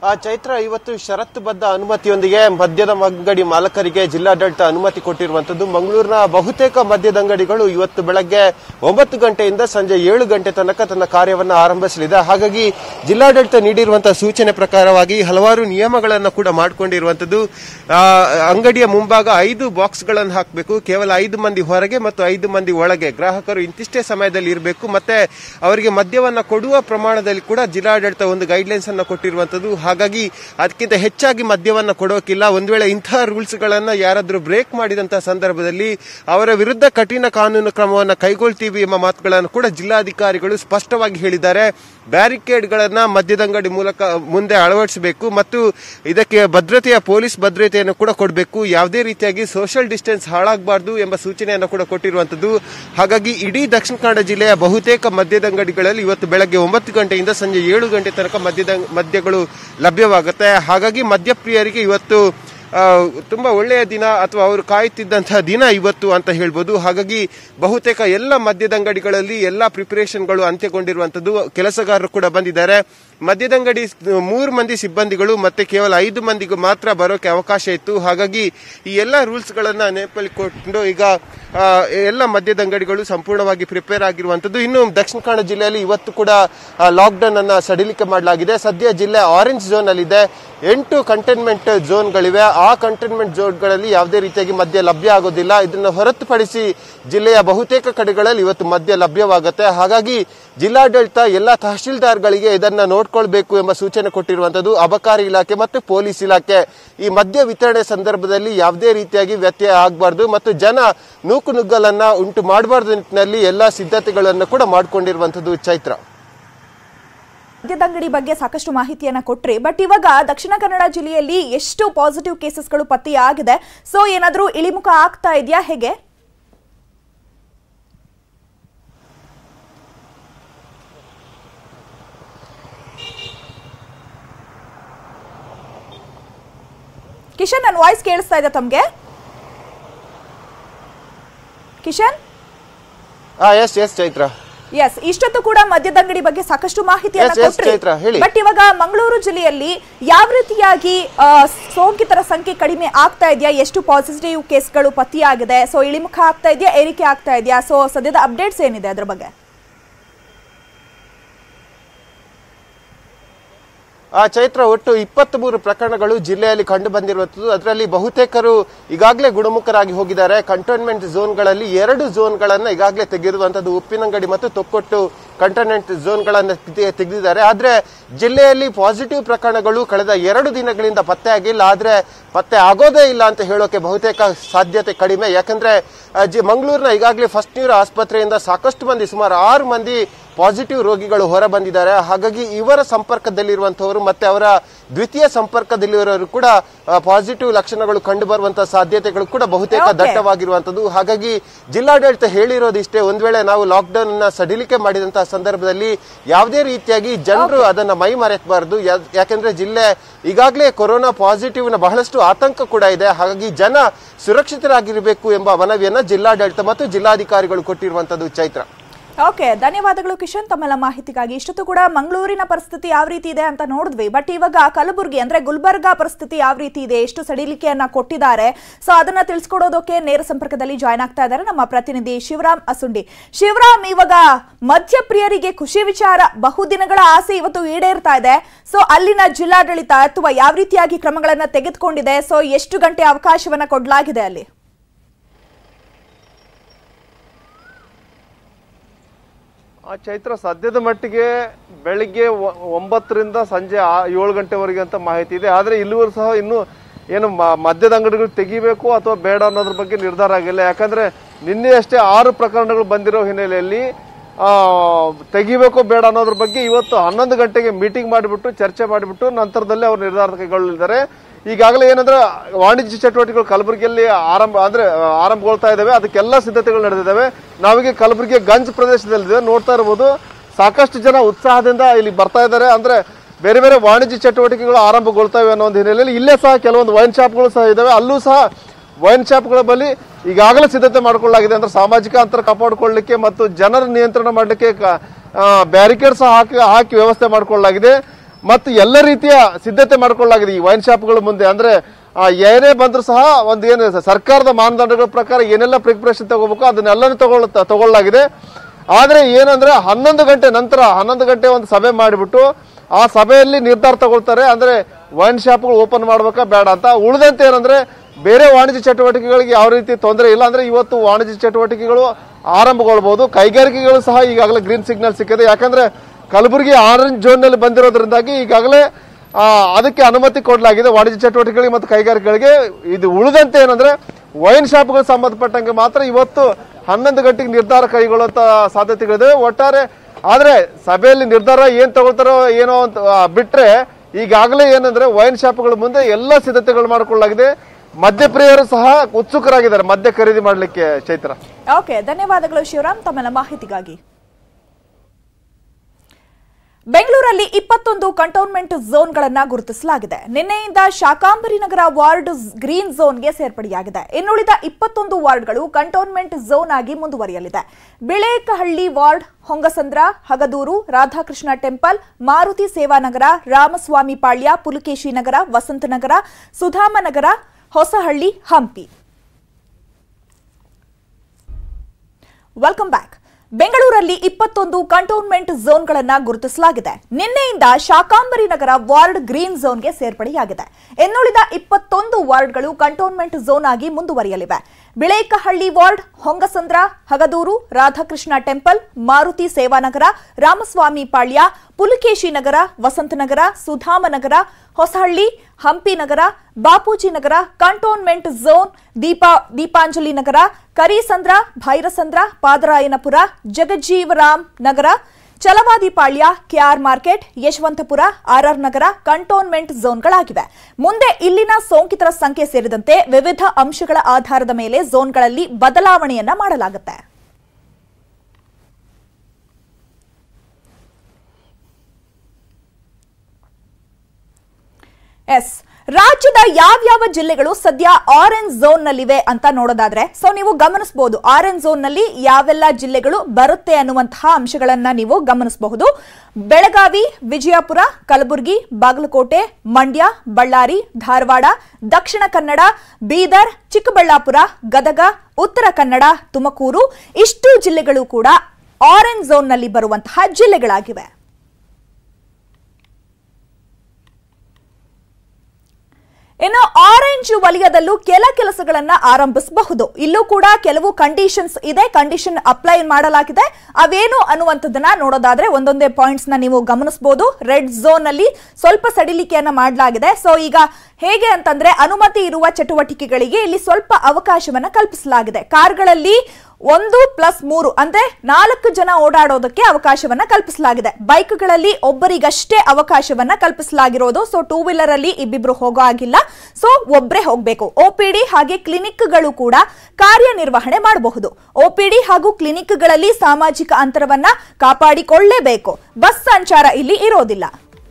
ಚೈತ್ರ, ಇವತ್ತು ಷರತ್ತುಬದ್ಧ ಅನುಮತಿಯೊಂದಿಗೆ ಮದ್ಯದ ಅಂಗಡಿ ಮಾಲಕರಿಗೆ ಜಿಲ್ಲಾಡಳಿತ ಅನುಮತಿ ಕೊಟ್ಟಿರುವಂತದ್ದು. ಮಂಗಳೂರಿನ ಬಹುತೇಕ ಮದ್ಯದ ಅಂಗಡಿಗಳು ಇವತ್ತು ಬೆಳಗ್ಗೆ 9 ಗಂಟೆಯಿಂದ ಸಂಜೆ 7 ಗಂಟೆ ತನಕ ತನ್ನ ಕಾರ್ಯವನ್ನು ಆರಂಭಿಸಲಿದೆ. ಹಾಗಾಗಿ ಜಿಲ್ಲಾಡಳಿತ ನೀಡಿರುವಂತಹ ಸೂಚನೆ ಪ್ರಕಾರವಾಗಿ ಹಲವಾರು ನಿಯಮಗಳನ್ನು ಕೂಡ ಮಾಡಿಕೊಂಡಿರುವಂತದ್ದು. ಅಂಗಡಿಯ ಮುಂಭಾಗ 5 ಬಾಕ್ಸ್ಗಳನ್ನು ಹಾಕಬೇಕು, ಕೇವಲ 5 ಮಂದಿ ಹೊರಗೆ ಮತ್ತು 5 ಮಂದಿ ಒಳಗೆ ಗ್ರಾಹಕರು ಇಂತಿಷ್ಟೇ ಸಮಯದಲ್ಲಿ ಇರಬೇಕು. ಮತ್ತೆ ಅವರಿಗೆ ಮದ್ಯವನ್ನ ಕೊಡುವ ಪ್ರಮಾಣದಲ್ಲಿ ಕೂಡ ಜಿಲ್ಲಾಡಳಿತ ಒಂದು ಗೈಡ್ಲೈನ್ಸ್ ಅನ್ನು ಕೊಟ್ಟಿರುವಂತದ್ದು. ಹಾಗಾಗಿ ಅದಕ್ಕಿಂತ ಹೆಚ್ಚಾಗಿ ಮದ್ಯವನ್ನ ಕೊಡೋಕಿಲ್ಲ. ಒಂದ್ ವೇಳೆ ಇಂತಹ ರೂಲ್ಸ್ ಗಳನ್ನ ಯಾರಾದ್ರೂ ಬ್ರೇಕ್ ಮಾಡಿದಂತಹ ಸಂದರ್ಭದಲ್ಲಿ ಅವರ ವಿರುದ್ಧ ಕಠಿಣ ಕಾನೂನು ಕ್ರಮವನ್ನು ಕೈಗೊಳ್ತೀವಿ ಎಂಬ ಮಾತುಗಳನ್ನು ಕೂಡ ಜಿಲ್ಲಾಧಿಕಾರಿಗಳು ಸ್ಪಷ್ಟವಾಗಿ ಹೇಳಿದ್ದಾರೆ. ಬ್ಯಾರಿಕೇಡ್ ಗಳನ್ನ ಮದ್ಯದಂಗಡಿ ಮೂಲಕ ಮುಂದೆ ಅಳವಡಿಸಬೇಕು ಮತ್ತು ಇದಕ್ಕೆ ಪೊಲೀಸ್ ಭದ್ರತೆಯನ್ನು ಕೂಡ ಕೊಡಬೇಕು. ಯಾವುದೇ ರೀತಿಯಾಗಿ ಸೋಷಿಯಲ್ ಡಿಸ್ಟೆನ್ಸ್ ಹಾಳಾಗಬಾರದು ಎಂಬ ಸೂಚನೆಯನ್ನು ಕೂಡ ಕೊಟ್ಟಿರುವಂತದ್ದು. ಹಾಗಾಗಿ ಇಡೀ ದಕ್ಷಿಣ ಕನ್ನಡ ಜಿಲ್ಲೆಯ ಬಹುತೇಕ ಮದ್ಯದಂಗಡಿಗಳಲ್ಲಿ ಇವತ್ತು ಬೆಳಗ್ಗೆ 9 ಗಂಟೆಯಿಂದ ಸಂಜೆ 7 ಗಂಟೆ ತನಕ ಮದ್ಯಗಳು ಲಭ್ಯವಾಗುತ್ತೆ. ಹಾಗಾಗಿ ಮದ್ಯಪ್ರಿಯರಿಗೆ ಇವತ್ತು ತುಂಬಾ ಒಳ್ಳೆಯ ದಿನ ಅಥವಾ ಅವರು ಕಾಯುತ್ತಿದ್ದಂತಹ ದಿನ ಇವತ್ತು ಅಂತ ಹೇಳ್ಬೋದು. ಹಾಗಾಗಿ ಬಹುತೇಕ ಎಲ್ಲ ಮದ್ಯದಂಗಡಿಗಳಲ್ಲಿ ಎಲ್ಲಾ ಪ್ರಿಪರೇಷನ್ಗಳು ಅಂತ್ಯಗೊಂಡಿರುವಂತದ್ದು. ಕೆಲಸಗಾರರು ಕೂಡ ಬಂದಿದ್ದಾರೆ. ಮದ್ಯದಂಗಡಿ 3 ಮಂದಿ ಸಿಬ್ಬಂದಿಗಳು ಮತ್ತೆ ಕೇವಲ 5 ಮಂದಿಗೂ ಮಾತ್ರ ಬರೋಕೆ ಅವಕಾಶ ಇತ್ತು. ಹಾಗಾಗಿ ಈ ಎಲ್ಲ ರೂಲ್ಸ್ ಗಳನ್ನ ನೆನಪಲ್ಲಿಕೊಂಡು ಈಗ ಎಲ್ಲ ಮದ್ಯದಂಗಡಿಗಳು ಸಂಪೂರ್ಣವಾಗಿ ಪ್ರಿಪೇರ್ ಆಗಿರುವಂತದ್ದು. ಇನ್ನು ದಕ್ಷಿಣ ಕನ್ನಡ ಜಿಲ್ಲೆಯಲ್ಲಿ ಇವತ್ತು ಕೂಡ ಲಾಕ್ಡೌನ್ ಅನ್ನ ಸಡಿಲಿಕೆ ಮಾಡಲಾಗಿದೆ. ಸದ್ಯ ಜಿಲ್ಲೆ ಆರೆಂಜ್ ಝೋನ್ ಅಲ್ಲಿದೆ. 8 ಕಂಟೈನ್ಮೆಂಟ್ ಝೋನ್ಗಳಿವೆ. ಆ ಕಂಟೈನ್ಮೆಂಟ್ ಝೋನ್ಗಳಲ್ಲಿ ಯಾವುದೇ ರೀತಿಯಾಗಿ ಮದ್ಯ ಲಭ್ಯ ಆಗೋದಿಲ್ಲ. ಇದನ್ನು ಹೊರತುಪಡಿಸಿ ಜಿಲ್ಲೆಯ ಬಹುತೇಕ ಕಡೆಗಳಲ್ಲಿ ಇವತ್ತು ಮದ್ಯ ಲಭ್ಯವಾಗುತ್ತೆ. ಹಾಗಾಗಿ ಜಿಲ್ಲಾಡಳಿತ ಎಲ್ಲ ತಹಶೀಲ್ದಾರ್ಗಳಿಗೆ ಇದನ್ನ ನೋಡ್ಕೊಳ್ಬೇಕು ಎಂಬ ಸೂಚನೆ ಕೊಟ್ಟಿರುವಂತದ್ದು. ಅಬಕಾರಿ ಇಲಾಖೆ ಮತ್ತು ಪೊಲೀಸ್ ಇಲಾಖೆ ಈ ಮದ್ಯ ವಿತರಣೆ ಸಂದರ್ಭದಲ್ಲಿ ಯಾವುದೇ ರೀತಿಯಾಗಿ ವ್ಯತ್ಯಯ ಆಗಬಾರದು ಮತ್ತು ಜನ ನೂಕುನುಗ್ಗಲನ್ನ ಉಂಟು ಮಾಡಬಾರದು ನಿಟ್ಟಿನಲ್ಲಿ ಎಲ್ಲಾ ಸಿದ್ಧತೆಗಳನ್ನು ಕೂಡ ಮಾಡಿಕೊಂಡಿರುವಂತದ್ದು. ಚೈತ್ರ, ಮದ್ಯದಂಗಡಿ ಬಗ್ಗೆ ಸಾಕಷ್ಟು ಮಾಹಿತಿಯನ್ನ ಕೊಟ್ರಿ. ಬಟ್ ಇವಾಗ ದಕ್ಷಿಣ ಕನ್ನಡ ಜಿಲ್ಲೆಯಲ್ಲಿ ಎಷ್ಟು ಪಾಸಿಟಿವ್ ಕೇಸಸ್ಗಳು ಪತ್ತೆಯಾಗಿದೆ? ಸೊ ಏನಾದ್ರೂ ಇಳಿಮುಖ ಆಗ್ತಾ ಇದೆಯಾ, ಹೇಗೆ? ಕಿಶನ್, ನನ್ನ ವಾಯ್ಸ್ ಕೇಳಿಸ್ತಾ ಇದೆ ತಮ್ಗೆ? ಕಿಶನ್? ಎಸ್ ಚೈತ್ರ. ಎಸ್, ಇಷ್ಟೊತ್ತು ಕೂಡ ಮದ್ಯದಂಗಡಿ ಬಗ್ಗೆ ಸಾಕಷ್ಟು ಮಾಹಿತಿಯನ್ನು ಕೊಟ್ರಿ. ಬಟ್ ಇವಾಗ ಮಂಗಳೂರು ಜಿಲ್ಲೆಯಲ್ಲಿ ಯಾವ ರೀತಿಯಾಗಿ ಸೋಂಕಿತರ ಸಂಖ್ಯೆ ಕಡಿಮೆ ಆಗ್ತಾ ಇದೆಯಾ? ಎಷ್ಟು ಪಾಸಿಟಿವ್ ಕೇಸ್ಗಳು ಪತ್ತೆಯಾಗಿದೆ? ಸೊ ಇಳಿಮುಖ ಆಗ್ತಾ ಇದೆಯಾ, ಏರಿಕೆ ಆಗ್ತಾ ಇದೆಯಾ? ಸೊ ಸದ್ಯದ ಅಪ್ಡೇಟ್ಸ್ ಏನಿದೆ ಅದ್ರ ಬಗ್ಗೆ? ಚೈತ್ರ, ಒಟ್ಟು 23 ಪ್ರಕರಣಗಳು ಜಿಲ್ಲೆಯಲ್ಲಿ ಕಂಡು ಬಂದಿರುವಂತದ್ದು. ಅದರಲ್ಲಿ ಬಹುತೇಕರು ಈಗಾಗಲೇ ಗುಣಮುಖರಾಗಿ ಹೋಗಿದ್ದಾರೆ. ಕಂಟೈನ್ಮೆಂಟ್ ಝೋನ್ಗಳಲ್ಲಿ 2 ಝೋನ್ಗಳನ್ನ ಈಗಾಗಲೇ ತೆಗೆದಿರುವಂತದ್ದು. ಉಪ್ಪಿನಂಗಡಿ ಮತ್ತು ತೊಕ್ಕೊಟ್ಟು ಕಂಟೈನ್ಮೆಂಟ್ ಝೋನ್ಗಳನ್ನು ತೆಗೆದಿದ್ದಾರೆ. ಆದ್ರೆ ಜಿಲ್ಲೆಯಲ್ಲಿ ಪಾಸಿಟಿವ್ ಪ್ರಕರಣಗಳು ಕಳೆದ 2 ದಿನಗಳಿಂದ ಪತ್ತೆ ಆಗಿಲ್ಲ. ಆದ್ರೆ ಪತ್ತೆ ಆಗೋದೇ ಇಲ್ಲ ಅಂತ ಹೇಳೋಕೆ ಬಹುತೇಕ ಸಾಧ್ಯತೆ ಕಡಿಮೆ. ಯಾಕಂದ್ರೆ ಮಂಗಳೂರಿನ ಈಗಾಗಲೇ ಫಸ್ಟ್ ನ್ಯೂರ್ ಆಸ್ಪತ್ರೆಯಿಂದ ಸಾಕಷ್ಟು ಮಂದಿ, ಸುಮಾರು 6 ಮಂದಿ ಪಾಸಿಟಿವ್ ರೋಗಿಗಳು ಹೊರ ಬಂದಿದ್ದಾರೆ. ಹಾಗಾಗಿ ಇವರ ಸಂಪರ್ಕದಲ್ಲಿರುವಂತವರು ಮತ್ತೆ ಅವರ ದ್ವಿತೀಯ ಸಂಪರ್ಕದಲ್ಲಿರುವವರು ಕೂಡ ಪಾಸಿಟಿವ್ ಲಕ್ಷಣಗಳು ಕಂಡು ಬರುವಂತಹ ಸಾಧ್ಯತೆಗಳು ಕೂಡ ಬಹುತೇಕ ದಟ್ಟವಾಗಿರುವಂತದ್ದು. ಹಾಗಾಗಿ ಜಿಲ್ಲಾಡಳಿತ ಹೇಳಿರೋದಿಷ್ಟೇ, ಒಂದ್ ವೇಳೆ ನಾವು ಲಾಕ್ಡೌನ್ ಅನ್ನ ಸಡಿಲಿಕೆ ಮಾಡಿದಂತಹ ಸಂದರ್ಭದಲ್ಲಿ ಯಾವುದೇ ರೀತಿಯಾಗಿ ಜನರು ಅದನ್ನ ಮೈ ಮರೆಯಬಾರದು. ಯಾಕಂದ್ರೆ ಜಿಲ್ಲೆ ಈಗಾಗಲೇ ಕೊರೋನಾ ಪಾಸಿಟಿವ್ ನ ಬಹಳಷ್ಟು ಆತಂಕ ಕೂಡ ಇದೆ. ಹಾಗಾಗಿ ಜನ ಸುರಕ್ಷಿತರಾಗಿರಬೇಕು ಎಂಬ ಮನವಿಯನ್ನ ಜಿಲ್ಲಾಡಳಿತ ಮತ್ತು ಜಿಲ್ಲಾಧಿಕಾರಿಗಳು ಕೊಟ್ಟಿರುವಂತದ್ದು. ಚೈತ್ರ, ಓಕೆ, ಧನ್ಯವಾದಗಳು ಕಿಶನ್ ತಮ್ಮೆಲ್ಲ ಮಾಹಿತಿಗಾಗಿ. ಇಷ್ಟೊತ್ತು ಕೂಡ ಮಂಗಳೂರಿನ ಪರಿಸ್ಥಿತಿ ಯಾವ ರೀತಿ ಇದೆ ಅಂತ ನೋಡಿದ್ವಿ. ಬಟ್ ಇವಾಗ ಕಲಬುರಗಿ ಅಂದ್ರೆ ಗುಲ್ಬರ್ಗಾ ಪರಿಸ್ಥಿತಿ ಯಾವ ರೀತಿ ಇದೆ, ಎಷ್ಟು ಸಡಿಲಿಕೆಯನ್ನ ಕೊಟ್ಟಿದ್ದಾರೆ, ಸೊ ಅದನ್ನ ತಿಳಿಸ್ಕೊಡೋದಕ್ಕೆ ನೇರ ಸಂಪರ್ಕದಲ್ಲಿ ಜಾಯ್ನ್ ಆಗ್ತಾ ಇದ್ದಾರೆ ನಮ್ಮ ಪ್ರತಿನಿಧಿ ಶಿವರಾಮ್ ಅಸುಂಡಿ. ಶಿವರಾಮ್, ಇವಾಗ ಮದ್ಯಪ್ರಿಯರಿಗೆ ಖುಷಿ ವಿಚಾರ, ಬಹುದಿನಗಳ ಆಸೆ ಇವತ್ತು ಈಡೇರ್ತಾ ಇದೆ. ಸೊ ಅಲ್ಲಿನ ಜಿಲ್ಲಾಡಳಿತ ಅಥವಾ ಯಾವ ರೀತಿಯಾಗಿ ಕ್ರಮಗಳನ್ನ ತೆಗೆದುಕೊಂಡಿದೆ? ಸೊ ಎಷ್ಟು ಗಂಟೆ ಅವಕಾಶವನ್ನ ಕೊಡಲಾಗಿದೆ ಅಲ್ಲಿ? ಚೈತ್ರ, ಸದ್ಯದ ಮಟ್ಟಿಗೆ ಬೆಳಿಗ್ಗೆ 9ರಿಂದ ಸಂಜೆ 7 ಗಂಟೆವರೆಗೆ ಅಂತ ಮಾಹಿತಿ ಇದೆ. ಆದ್ರೆ ಇಲ್ಲಿವರೆಗೂ ಸಹ ಇನ್ನು ಏನು ಮದ್ಯದ ಅಂಗಡಿಗಳು ತೆಗಿಬೇಕು ಅಥವಾ ಬೇಡ ಅನ್ನೋದ್ರ ಬಗ್ಗೆ ನಿರ್ಧಾರ ಆಗಿಲ್ಲ. ಯಾಕಂದ್ರೆ ನಿನ್ನೆ ಅಷ್ಟೇ 6 ಪ್ರಕರಣಗಳು ಬಂದಿರೋ ಹಿನ್ನೆಲೆಯಲ್ಲಿ ತೆಗಿಬೇಕು ಬೇಡ ಅನ್ನೋದ್ರ ಬಗ್ಗೆ ಇವತ್ತು 11 ಗಂಟೆಗೆ ಮೀಟಿಂಗ್ ಮಾಡಿಬಿಟ್ಟು ಚರ್ಚೆ ಮಾಡಿಬಿಟ್ಟು ನಂತರದಲ್ಲಿ ಅವರು ನಿರ್ಧಾರ ಕೈಗೊಳ್ಳಲಿದ್ದಾರೆ. ಈಗಾಗಲೇ ಏನಂದ್ರೆ ವಾಣಿಜ್ಯ ಚಟುವಟಿಕೆಗಳು ಕಲಬುರಗಿಯಲ್ಲಿ ಆರಂಭಗೊಳ್ತಾ ಇದಾವೆ. ಅದಕ್ಕೆಲ್ಲ ಸಿದ್ಧತೆಗಳು ನಡೆದಿದ್ದಾವೆ. ನಾವೀಗ ಕಲಬುರಗಿಯ ಗಂಜ್ ಪ್ರದೇಶದಲ್ಲಿದೆ, ನೋಡ್ತಾ ಇರಬಹುದು. ಸಾಕಷ್ಟು ಜನ ಉತ್ಸಾಹದಿಂದ ಇಲ್ಲಿ ಬರ್ತಾ ಇದ್ದಾರೆ. ಅಂದ್ರೆ ಬೇರೆ ಬೇರೆ ವಾಣಿಜ್ಯ ಚಟುವಟಿಕೆಗಳು ಆರಂಭಗೊಳ್ತವೆ ಅನ್ನೋ ಒಂದು ಹಿನ್ನೆಲೆಯಲ್ಲಿ ಇಲ್ಲೇ ಸಹ ಕೆಲವೊಂದು ವೈನ್ ಶಾಪ್ಗಳು ಸಹ ಇದಾವೆ. ಅಲ್ಲೂ ಸಹ ವೈನ್ ಶಾಪ್ಗಳ ಬಳಿ ಈಗಾಗಲೇ ಸಿದ್ಧತೆ ಮಾಡಿಕೊಳ್ಳಲಾಗಿದೆ. ಅಂದ್ರೆ ಸಾಮಾಜಿಕ ಅಂತರ ಕಾಪಾಡಿಕೊಳ್ಳಲಿಕ್ಕೆ ಮತ್ತು ಜನರ ನಿಯಂತ್ರಣ ಮಾಡಲಿಕ್ಕೆ ಬ್ಯಾರಿಕೇಡ್ ಸಹ ಹಾಕಿ ವ್ಯವಸ್ಥೆ ಮಾಡಿಕೊಳ್ಳಲಾಗಿದೆ. ಮತ್ತು ಎಲ್ಲ ರೀತಿಯ ಸಿದ್ಧತೆ ಮಾಡಿಕೊಳ್ಳಲಾಗಿದೆ ಈ ವೈನ್ ಶಾಪ್ಗಳ ಮುಂದೆ. ಅಂದ್ರೆ ಏನೇ ಬಂದರೂ ಸಹ ಒಂದು ಏನು ಸರ್ಕಾರದ ಮಾನದಂಡಗಳ ಪ್ರಕಾರ ಏನೆಲ್ಲ ಪ್ರಿಪರೇಷನ್ ತಗೋಬೇಕು ಅದನ್ನೆಲ್ಲನೂ ತಗೊಳ್ಳಲಾಗಿದೆ. ಆದ್ರೆ ಏನಂದ್ರೆ 11 ಗಂಟೆ ನಂತರ 11 ಗಂಟೆ ಒಂದು ಸಭೆ ಮಾಡಿಬಿಟ್ಟು ಆ ಸಭೆಯಲ್ಲಿ ನಿರ್ಧಾರ ತಗೊಳ್ತಾರೆ. ಅಂದ್ರೆ ವೈನ್ ಶಾಪ್ಗಳು ಓಪನ್ ಮಾಡ್ಬೇಕಾ ಬೇಡ ಅಂತ. ಉಳಿದಂತೆ ಏನಂದ್ರೆ ಬೇರೆ ವಾಣಿಜ್ಯ ಚಟುವಟಿಕೆಗಳಿಗೆ ಯಾವ ರೀತಿ ತೊಂದರೆ ಇಲ್ಲ. ಅಂದ್ರೆ ಇವತ್ತು ವಾಣಿಜ್ಯ ಚಟುವಟಿಕೆಗಳು ಆರಂಭಗೊಳ್ಳಬಹುದು. ಕೈಗಾರಿಕೆಗಳು ಸಹ ಈಗಾಗಲೇ ಗ್ರೀನ್ ಸಿಗ್ನಲ್ ಸಿಕ್ಕಿದೆ. ಯಾಕಂದ್ರೆ ಕಲಬುರಗಿ ಆರೆಂಜ್ ಝೋನ್ ನಲ್ಲಿ ಬಂದಿರೋದ್ರಿಂದಾಗಿ ಈಗಾಗಲೇ ಅದಕ್ಕೆ ಅನುಮತಿ ಕೊಡಲಾಗಿದೆ ವಾಣಿಜ್ಯ ಚಟುವಟಿಕೆಗಳಿಗೆ ಮತ್ತು ಕೈಗಾರಿಕೆಗಳಿಗೆ. ಇದು ಉಳಿದಂತೆ ಏನಂದ್ರೆ ವೈನ್ ಶಾಪ್ಗಳು ಸಂಬಂಧಪಟ್ಟಂಗೆ ಮಾತ್ರ ಇವತ್ತು 11 ಗಂಟೆಗೆ ನಿರ್ಧಾರ ಕೈಗೊಳ್ಳುವಂತ ಸಾಧ್ಯತೆಗಳಿದೆ ಒಟ್ಟಾರೆ. ಆದ್ರೆ ಸಭೆಯಲ್ಲಿ ನಿರ್ಧಾರ ಏನ್ ತಗೊಳ್ತಾರೋ ಏನೋ ಅಂತ ಬಿಟ್ರೆ ಈಗಾಗಲೇ ಏನಂದ್ರೆ ವೈನ್ ಶಾಪ್ಗಳ ಮುಂದೆ ಎಲ್ಲ ಸಿದ್ಧತೆಗಳು ಮಾಡಿಕೊಳ್ಳಲಾಗಿದೆ. ಮದ್ಯಪ್ರಿಯರು ಸಹ ಉತ್ಸುಕರಾಗಿದ್ದಾರೆ ಮದ್ಯ ಖರೀದಿ ಮಾಡಲಿಕ್ಕೆ. ಚೈತ್ರ, ಓಕೆ, ಧನ್ಯವಾದಗಳು ಶಿವರಾಮ್ ತಮ್ಮ ಮಾಹಿತಿಗಾಗಿ. ಬೆಂಗಳೂರಲ್ಲಿ 21 ಕಂಟೋನ್ಮೆಂಟ್ ಝೋನ್ಗಳನ್ನ ಗುರುತಿಸಲಾಗಿದೆ. ನಿನ್ನೆಯಿಂದ ಶಾಕಾಂಬರಿ ನಗರ ವಾರ್ಡ್ ಗ್ರೀನ್ ಝೋನ್ಗೆ ಸೇರ್ಪಡೆಯಾಗಿದೆ. ಇನ್ನುಳಿದ 21 ವಾರ್ಡ್ಗಳು ಕಂಟೋನ್ಮೆಂಟ್ ಝೋನ್ ಆಗಿ ಮುಂದುವರಿಯಲಿದೆ. Bilekahalli ward, Hongasandra, Hagadur, Radhakrishna temple, Maruthi Sevanagar, Ramaswamy Palya, Pulakeshi Nagar, Vasanthnagar, Sudhamnagar, Hosahalli, Hampi. Welcome back. ಬೆಂಗಳೂರಲ್ಲಿ 21 ಕಂಟೋನ್ಮೆಂಟ್ ಝೋನ್ಗಳನ್ನು ಗುರುತಿಸಲಾಗಿದೆ. ನಿನ್ನೆಯಿಂದ ಶಾಕಾಂಬರಿ ನಗರ ವಾರ್ಡ್ ಗ್ರೀನ್ ಝೋನ್ಗೆ ಸೇರ್ಪಡೆಯಾಗಿದೆ. ಇನ್ನುಳಿದ 21 ವಾರ್ಡ್ಗಳು ಕಂಟೋನ್ಮೆಂಟ್ ಝೋನ್ ಆಗಿ ಮುಂದುವರಿಯಲಿವೆ. ಬಿಳೇಕಹಳ್ಳಿ ವಾರ್ಡ್, ಹೊಂಗಸಂದ್ರ, ಹಗದೂರು, ರಾಧಾಕೃಷ್ಣ ಟೆಂಪಲ್, ಮಾರುತಿ ಸೇವಾನಗರ, ರಾಮಸ್ವಾಮಿ ಪಾಳ್ಯ, ಪುಲಕೇಶಿ ನಗರ, ವಸಂತನಗರ, ಸುಧಾಮನಗರ, ಹೊಸಹಳ್ಳಿ, ಹಂಪಿ ನಗರ, Bapuji Nagar, containment zone, Deepanjali Nagar, Karisandra, Byrasandra, Padarayanapura, Jagjivanram Nagar, Chalavadipalya, KR market, Yeshwanthpur, RR Nagar containment ಝೋನ್ಗಳಾಗಿವೆ. ಮುಂದೆ ಇಲ್ಲಿನ ಸೋಂಕಿತರ ಸಂಖ್ಯೆ ಸೇರಿದಂತೆ ವಿವಿಧ ಅಂಶಗಳ ಆಧಾರದ ಮೇಲೆ ಝೋನ್ಗಳಲ್ಲಿ ಬದಲಾವಣೆಯನ್ನ ಮಾಡಲಾಗುತ್ತೆ. ರಾಜ್ಯದ ಯಾವ್ಯಾವ ಜಿಲ್ಲೆಗಳು ಸದ್ಯ ಆರೆಂಜ್ ಝೋನ್ ನಲ್ಲಿವೆ ಅಂತ ನೋಡೋದಾದ್ರೆ ನೀವು ಗಮನಿಸಬಹುದು ಆರೆಂಜ್ ಝೋನ್ ನಲ್ಲಿ ಯಾವೆಲ್ಲ ಜಿಲ್ಲೆಗಳು ಬರುತ್ತೆ ಅನ್ನುವಂತಹ ಅಂಶಗಳನ್ನ ನೀವು ಗಮನಿಸಬಹುದು. ಬೆಳಗಾವಿ, ವಿಜಯಪುರ, ಕಲಬುರಗಿ, ಬಾಗಲಕೋಟೆ, ಮಂಡ್ಯ, ಬಳ್ಳಾರಿ, ಧಾರವಾಡ, ದಕ್ಷಿಣ ಕನ್ನಡ, ಬೀದರ್, ಚಿಕ್ಕಬಳ್ಳಾಪುರ, ಗದಗ, ಉತ್ತರ ಕನ್ನಡ, ತುಮಕೂರು ಇಷ್ಟು ಜಿಲ್ಲೆಗಳು ಕೂಡ ಆರೆಂಜ್ ಝೋನ್ ನಲ್ಲಿ ಬರುವಂತಹ ಜಿಲ್ಲೆಗಳಾಗಿವೆ. ಇನ್ನು ಆರೆಂಜ್ ವಲಯದಲ್ಲೂ ಕೆಲ ಕೆಲಸಗಳನ್ನ ಆರಂಭಿಸಬಹುದು. ಇಲ್ಲೂ ಕೂಡ ಕೆಲವು ಕಂಡೀಷನ್ಸ್ ಇದೆ, ಕಂಡೀಷನ್ ಅಪ್ಲೈ ಮಾಡಲಾಗಿದೆ. ಅವೇನು ಅನ್ನುವಂಥದ್ದನ್ನ ನೋಡೋದಾದ್ರೆ ಒಂದೊಂದೇ ಪಾಯಿಂಟ್ಸ್ ನ ನೀವು ಗಮನಿಸಬಹುದು. ರೆಡ್ ಝೋನ್ ನಲ್ಲಿ ಸ್ವಲ್ಪ ಸಡಿಲಿಕೆಯನ್ನ ಮಾಡಲಾಗಿದೆ. ಈಗ ಹೇಗೆ ಅಂತಂದ್ರೆ ಅನುಮತಿ ಇರುವ ಚಟುವಟಿಕೆಗಳಿಗೆ ಇಲ್ಲಿ ಸ್ವಲ್ಪ ಅವಕಾಶವನ್ನ ಕಲ್ಪಿಸಲಾಗಿದೆ. ಕಾರ್ಗಳಲ್ಲಿ 1+3 ಅಂದ್ರೆ 4 ಜನ ಓಡಾಡೋದಕ್ಕೆ ಅವಕಾಶವನ್ನ ಕಲ್ಪಿಸಲಾಗಿದೆ. ಬೈಕ್ಗಳಲ್ಲಿ ಒಬ್ಬರಿಗಷ್ಟೇ ಅವಕಾಶವನ್ನ ಕಲ್ಪಿಸಲಾಗಿರೋದು. ಟೂ ವೀಲರ್ ಅಲ್ಲಿ ಇಬ್ಬಿಬ್ರು ಹೋಗೋ ಆಗಿಲ್ಲ. ಒಬ್ಬರೇ ಹೋಗಬೇಕು. OPD ಹಾಗೆ ಕ್ಲಿನಿಕ್ಗಳು ಕೂಡ ಕಾರ್ಯನಿರ್ವಹಣೆ ಮಾಡಬಹುದು. OPD ಹಾಗೂ ಕ್ಲಿನಿಕ್ಗಳಲ್ಲಿ ಸಾಮಾಜಿಕ ಅಂತರವನ್ನ ಕಾಪಾಡಿಕೊಳ್ಳಲೇಬೇಕು. ಬಸ್ ಸಂಚಾರ ಇಲ್ಲಿ ಇರೋದಿಲ್ಲ.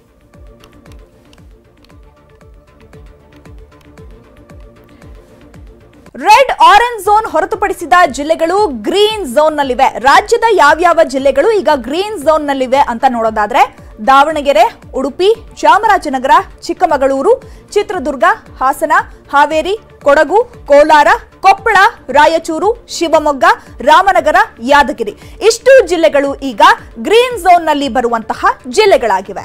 ರೆಡ್ ಆರೆಂಜ್ ಝೋನ್ ಹೊರತುಪಡಿಸಿದ ಜಿಲ್ಲೆಗಳು ಗ್ರೀನ್ ಝೋನ್ ನಲ್ಲಿವೆ. ರಾಜ್ಯದ ಯಾವ್ಯಾವ ಜಿಲ್ಲೆಗಳು ಈಗ ಗ್ರೀನ್ ಝೋನ್ ನಲ್ಲಿವೆ ಅಂತ ನೋಡೋದಾದ್ರೆ ದಾವಣಗೆರೆ, ಉಡುಪಿ, ಚಾಮರಾಜನಗರ, ಚಿಕ್ಕಮಗಳೂರು, ಚಿತ್ರದುರ್ಗ, ಹಾಸನ, ಹಾವೇರಿ, ಕೊಡಗು, ಕೋಲಾರ, ಕೊಪ್ಪಳ, ರಾಯಚೂರು, ಶಿವಮೊಗ್ಗ, ರಾಮನಗರ, ಯಾದಗಿರಿ ಇಷ್ಟು ಜಿಲ್ಲೆಗಳು ಈಗ ಗ್ರೀನ್ ಝೋನ್ ನಲ್ಲಿ ಬರುವಂತಹ ಜಿಲ್ಲೆಗಳಾಗಿವೆ.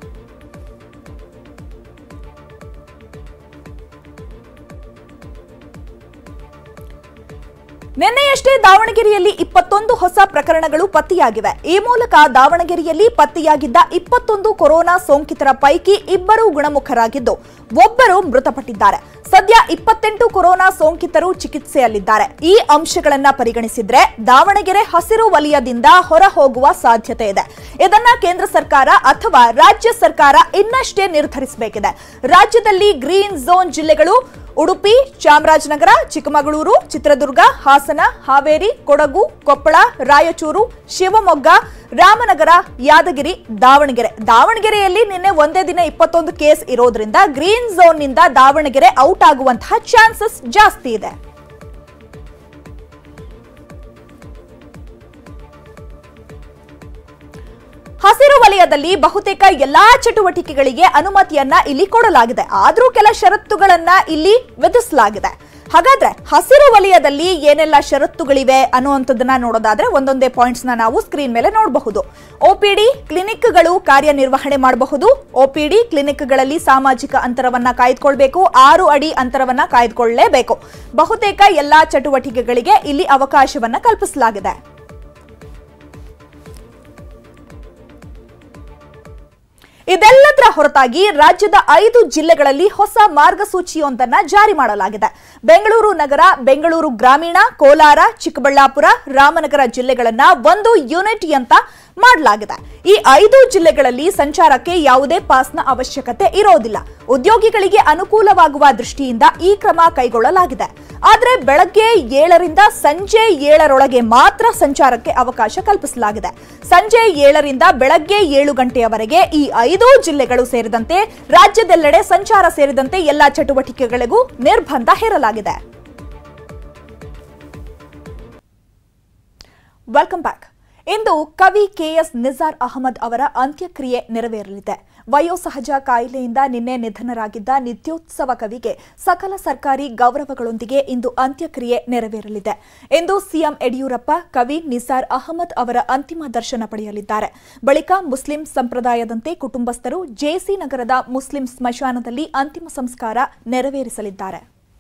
ನಿನ್ನೆಯಷ್ಟೇ ದಾವಣಗೆರೆಯಲ್ಲಿ 21 ಹೊಸ ಪ್ರಕರಣಗಳು ಪತ್ತೆಯಾಗಿವೆ. ಈ ಮೂಲಕ ದಾವಣಗೆರೆಯಲ್ಲಿ ಪತ್ತೆಯಾಗಿದ್ದ 21 ಕೊರೋನಾ ಸೋಂಕಿತರ ಪೈಕಿ 2 ಗುಣಮುಖರಾಗಿದ್ದು ಒಬ್ಬರು ಮೃತಪಟ್ಟಿದ್ದಾರೆ. ಸದ್ಯ 28 ಕೊರೋನಾ ಸೋಂಕಿತರು ಚಿಕಿತ್ಸೆಯಲ್ಲಿದ್ದಾರೆ. ಈ ಅಂಶಗಳನ್ನ ಪರಿಗಣಿಸಿದ್ರೆ ದಾವಣಗೆರೆ ಹಸಿರು ವಲಯದಿಂದ ಹೊರ ಹೋಗುವ ಸಾಧ್ಯತೆ ಇದೆ. ಇದನ್ನ ಕೇಂದ್ರ ಸರ್ಕಾರ ಅಥವಾ ರಾಜ್ಯ ಸರ್ಕಾರ ಇನ್ನಷ್ಟೇ ನಿರ್ಧರಿಸಬೇಕಿದೆ. ರಾಜ್ಯದಲ್ಲಿ ಗ್ರೀನ್ ಝೋನ್ ಜಿಲ್ಲೆಗಳು ಉಡುಪಿ, ಚಾಮರಾಜನಗರ, ಚಿಕ್ಕಮಗಳೂರು, ಚಿತ್ರದುರ್ಗ, ಹಾಸನ, ಹಾವೇರಿ, ಕೊಡಗು, ಕೊಪ್ಪಳ, ರಾಯಚೂರು, ಶಿವಮೊಗ್ಗ, ರಾಮನಗರ, ಯಾದಗಿರಿ, ದಾವಣಗೆರೆ. ದಾವಣಗೆರೆಯಲ್ಲಿ ನಿನ್ನೆ ಒಂದೇ ದಿನ 21 ಕೇಸ್ ಇರೋದ್ರಿಂದ ಗ್ರೀನ್ ಝೋನ್ ನಿಂದ ದಾವಣಗೆರೆ ಔಟ್ ಆಗುವಂತಹ ಚಾನ್ಸಸ್ ಜಾಸ್ತಿ ಇದೆ. ಹಸಿರು ಹಸಿರು ವಲಯದಲ್ಲಿ ಬಹುತೇಕ ಎಲ್ಲಾ ಚಟುವಟಿಕೆಗಳಿಗೆ ಅನುಮತಿಯನ್ನ ಇಲ್ಲಿ ಕೊಡಲಾಗಿದೆ. ಆದ್ರೂ ಕೆಲ ಷರತ್ತುಗಳನ್ನ ಇಲ್ಲಿ ವಿಧಿಸಲಾಗಿದೆ. ಹಾಗಾದ್ರೆ ಹಸಿರು ವಲಯದಲ್ಲಿ ಏನೆಲ್ಲ ಷರತ್ತುಗಳಿವೆ ಅನ್ನುವಂಥದ್ದನ್ನ ನೋಡೋದಾದ್ರೆ ಒಂದೊಂದೇ ಪಾಯಿಂಟ್ಸ್ ನಾವು ಸ್ಕ್ರೀನ್ ಮೇಲೆ ನೋಡಬಹುದು. ಒಪಿಡಿ ಕ್ಲಿನಿಕ್ಗಳು ಕಾರ್ಯನಿರ್ವಹಣೆ ಮಾಡಬಹುದು. ಒಪಿಡಿ ಕ್ಲಿನಿಕ್ಗಳಲ್ಲಿ ಸಾಮಾಜಿಕ ಅಂತರವನ್ನ ಕಾಯ್ದುಕೊಳ್ಬೇಕು. 6 ಅಡಿ ಅಂತರವನ್ನ ಕಾಯ್ದುಕೊಳ್ಳಲೇಬೇಕು. ಬಹುತೇಕ ಎಲ್ಲಾ ಚಟುವಟಿಕೆಗಳಿಗೆ ಇಲ್ಲಿ ಅವಕಾಶವನ್ನ ಕಲ್ಪಿಸಲಾಗಿದೆ. ಇದೆಲ್ಲದರ ಹೊರತಾಗಿ ರಾಜ್ಯದ 5 ಜಿಲ್ಲೆಗಳಲ್ಲಿ ಹೊಸ ಮಾರ್ಗಸೂಚಿಯೊಂದನ್ನು ಜಾರಿ ಮಾಡಲಾಗಿದೆ. ಬೆಂಗಳೂರು ನಗರ, ಬೆಂಗಳೂರು ಗ್ರಾಮೀಣ, ಕೋಲಾರ, ಚಿಕ್ಕಬಳ್ಳಾಪುರ, ರಾಮನಗರ ಜಿಲ್ಲೆಗಳನ್ನ ಒಂದು ಯೂನಿಟ್ ಅಂತ ಮಾಡಲಾಗಿದೆ. ಈ 5 ಜಿಲ್ಲೆಗಳಲ್ಲಿ ಸಂಚಾರಕ್ಕೆ ಯಾವುದೇ ಪಾಸ್ನ ಅವಶ್ಯಕತೆ ಇರೋದಿಲ್ಲ. ಉದ್ಯೋಗಿಗಳಿಗೆ ಅನುಕೂಲವಾಗುವ ದೃಷ್ಟಿಯಿಂದ ಈ ಕ್ರಮ ಕೈಗೊಳ್ಳಲಾಗಿದೆ. ಆದರೆ ಬೆಳಗ್ಗೆ 7ರಿಂದ ಸಂಜೆ 7ರೊಳಗೆ ಮಾತ್ರ ಸಂಚಾರಕ್ಕೆ ಅವಕಾಶ ಕಲ್ಪಿಸಲಾಗಿದೆ. ಸಂಜೆ 7ರಿಂದ ಬೆಳಗ್ಗೆ 7 ಗಂಟೆಯವರೆಗೆ ಈ 5 ಜಿಲ್ಲೆಗಳು ಸೇರಿದಂತೆ ರಾಜ್ಯದೆಲ್ಲೆಡೆ ಸಂಚಾರ ಸೇರಿದಂತೆ ಎಲ್ಲಾ ಚಟುವಟಿಕೆಗಳಿಗೂ ನಿರ್ಬಂಧ ಹೇರಲಾಗಿದೆ. Welcome back. ಇಂದು ಕವಿ ಕೆಎಸ್ ನಿಸಾರ್ ಅಹಮದ್ ಅವರ ಅಂತ್ಯಕ್ರಿಯೆ ನೆರವೇರಲಿದೆ. ವಯೋಸಹಜ ಕಾಯಿಲೆಯಿಂದ ನಿನ್ನೆ ನಿಧನರಾಗಿದ್ದ ನಿತ್ಯೋತ್ಸವ ಕವಿಗೆ ಸಕಲ ಸರ್ಕಾರಿ ಗೌರವಗಳೊಂದಿಗೆ ಇಂದು ಅಂತ್ಯಕ್ರಿಯೆ ನೆರವೇರಲಿದೆ. ಇಂದು ಸಿಎಂ ಯಡಿಯೂರಪ್ಪ ಕವಿ ನಿಸಾರ್ ಅಹಮದ್ ಅವರ ಅಂತಿಮ ದರ್ಶನ ಪಡೆಯಲಿದ್ದಾರೆ. ಬಳಿಕ ಮುಸ್ಲಿಂ ಸಂಪ್ರದಾಯದಂತೆ ಕುಟುಂಬಸ್ಥರು ಜೆಸಿ ನಗರದ ಮುಸ್ಲಿಂ ಸ್ಮಶಾನದಲ್ಲಿ ಅಂತಿಮ ಸಂಸ್ಕಾರ ನೆರವೇರಿಸಲಿದ್ದಾರೆ.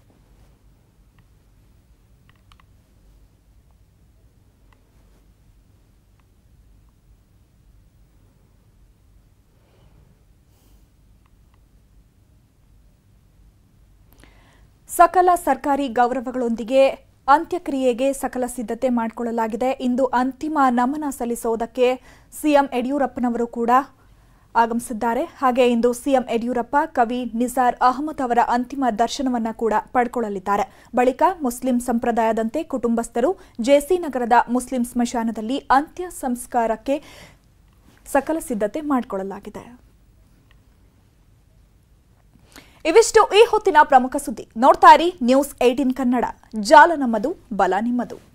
ಸಕಲ ಸರ್ಕಾರಿ ಗೌರವಗಳೊಂದಿಗೆ ಅಂತ್ಯಕ್ರಿಯೆಗೆ ಸಕಲ ಸಿದ್ಧತೆ ಮಾಡಿಕೊಳ್ಳಲಾಗಿದೆ. ಇಂದು ಅಂತಿಮ ನಮನ ಸಲ್ಲಿಸುವುದಕ್ಕೆ ಸಿಎಂ ಯಡಿಯೂರಪ್ಪನವರು ಕೂಡ ಆಗಮಿಸಿದ್ದಾರೆ. ಹಾಗೆ ಇಂದು ಸಿಎಂ ಯಡಿಯೂರಪ್ಪ ಕವಿ ನಿಸಾರ್ ಅಹಮದ್ ಅವರ ಅಂತಿಮ ದರ್ಶನವನ್ನು ಕೂಡ ಪಡೆದುಕೊಳ್ಳಲಿದ್ದಾರೆ. ಬಳಿಕ ಮುಸ್ಲಿಂ ಸಂಪ್ರದಾಯದಂತೆ ಕುಟುಂಬಸ್ಥರು ಜೆಸಿ ನಗರದ ಮುಸ್ಲಿಂ ಸ್ಮಶಾನದಲ್ಲಿ ಅಂತ್ಯ ಸಂಸ್ಕಾರಕ್ಕೆ ಸಕಲ ಸಿದ್ಧತೆ ಮಾಡಿಕೊಳ್ಳಲಾಗಿದೆ. ಇವಿಷ್ಟು ಈ ಹೊತ್ತಿನ ಪ್ರಮುಖ ಸುದ್ದಿ. ನೋಡ್ತಾ ಇರಿ ನ್ಯೂಸ್ 18 ಕನ್ನಡ. ಜಾಲ ನಮ್ಮದು, ಬಲ ನಿಮ್ಮದು.